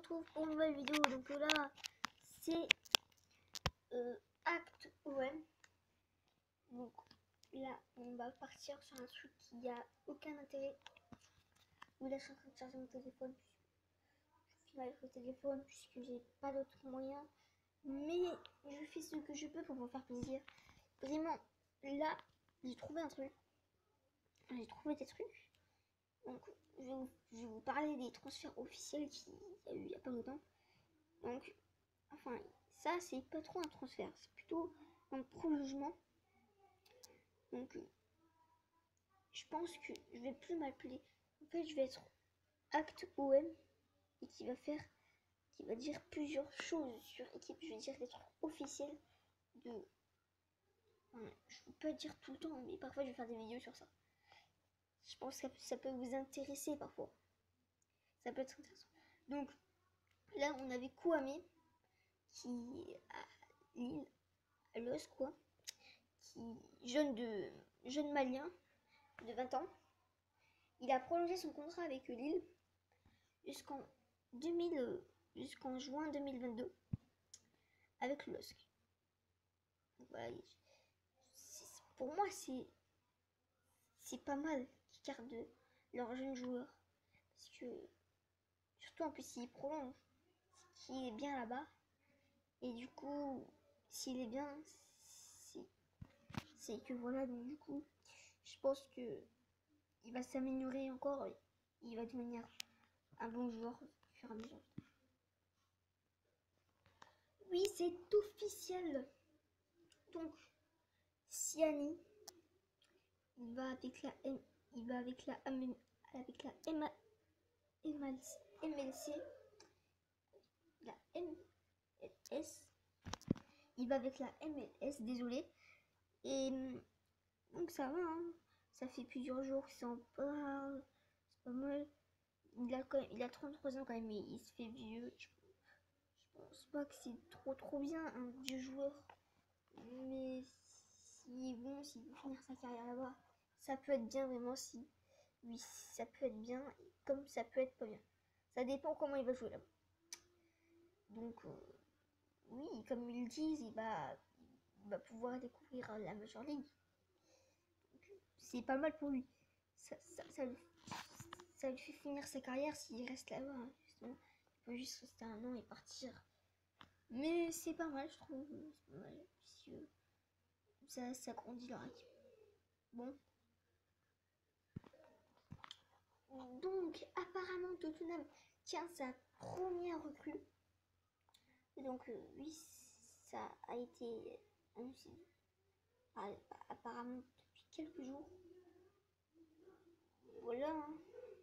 retrouve pour une nouvelle vidéo. Donc là, c'est Acte OM. Donc là, on va partir sur un truc qui a aucun intérêt. Où là, je suis en train de charger mon téléphone. Je filme avec le téléphone puisque j'ai pas d'autre moyen. Mais je fais ce que je peux pour vous faire plaisir. Vraiment, là, j'ai trouvé un truc. J'ai trouvé des trucs. Donc, je vais vous parler des transferts officiels qu'il y a eu il n'y a pas longtemps. Donc, enfin, ça, c'est pas trop un transfert. C'est plutôt un prolongement. Donc, je pense que je vais plus m'appeler. En fait, je vais être Acte OM et qui va dire plusieurs choses sur équipe. Je vais dire des trucs officiels de. Enfin, je peux pas dire tout le temps, mais parfois je vais faire des vidéos sur ça. Je pense que ça peut vous intéresser parfois. Ça peut être intéressant. Donc là, on avait Kouamé qui à Lille, à l'os quoi, qui jeune malien de 20 ans. Il a prolongé son contrat avec Lille jusqu'en juin 2022 avec le LOSC. Donc voilà, pour moi c'est pas mal qu'ils gardent leurs jeunes joueurs parce que surtout en plus s'il prolonge, c'est qu'il est bien là-bas et du coup s'il est bien c'est que voilà, donc du coup je pense que il va s'améliorer encore et il va devenir un bon joueur au fur et à mesure. Oui, c'est officiel. Donc Siani il va avec la MLC, la MLS. Il va avec la MLS, désolé. Et donc ça va, hein. Ça fait plusieurs jours qu'il s'en parle. C'est pas mal. Il a 33 ans quand même, mais il se fait vieux. Je pense pas que c'est trop bien un vieux joueur. Mais s'il veut finir sa carrière là-bas, ça peut être bien vraiment si. Oui, ça peut être bien, comme ça peut être pas bien. Ça dépend comment il va jouer là-bas. Donc, oui, comme ils le disent, il va pouvoir découvrir la Major League. C'est pas mal pour lui. Ça lui fait finir sa carrière s'il reste là-bas. Hein, justement. Il peut juste rester un an et partir. Mais c'est pas mal, je trouve. C'est pas mal, puisque ça grandit leur équipe. Bon. Donc, apparemment, Tottenham tient sa première recrue. Donc, oui, ça a été annoncé apparemment depuis quelques jours. Voilà. Hein.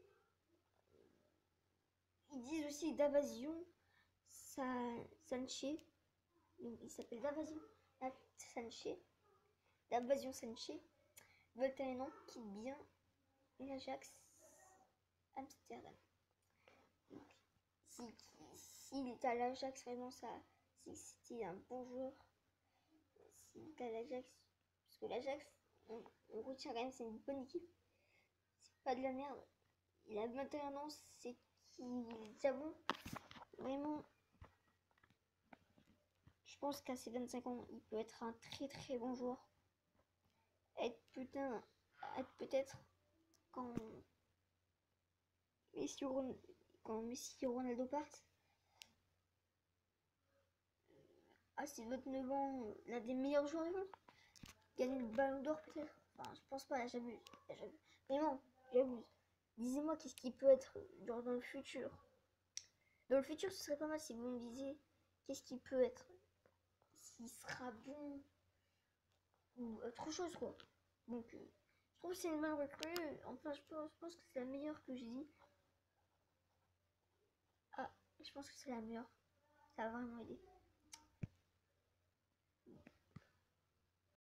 Ils disent aussi Davasion Sanché. Donc, il s'appelle Davasion Sanché. Davasion Sanché. 21 ans, quitte bien l'Ajax Amsterdam. Donc, s'il est à l'Ajax, vraiment, c'était un bon joueur. S'il est à l'Ajax, parce que l'Ajax, on retient quand même, c'est une bonne équipe. C'est pas de la merde. Il a 21 ans, c'est qu'il est déjà bon. Vraiment, je pense qu'à ses 25 ans, il peut être un très bon joueur. Être peut-être quand Messi et Ronaldo partent. À ses 29 ans, l'un des meilleurs joueurs du monde. Gagner le ballon d'or peut-être. Enfin, je pense pas, j'abuse. Vraiment, j'abuse. Disez-moi qu'est-ce qui peut être genre dans le futur. Dans le futur, ce serait pas mal si vous me disiez qu'est-ce qui peut être. S'il sera bon ou autre chose quoi. Donc, je trouve que c'est une bonne recrue. Enfin, je pense que c'est la meilleure que j'ai dit. Ah, je pense que c'est la meilleure. Ça va vraiment aider.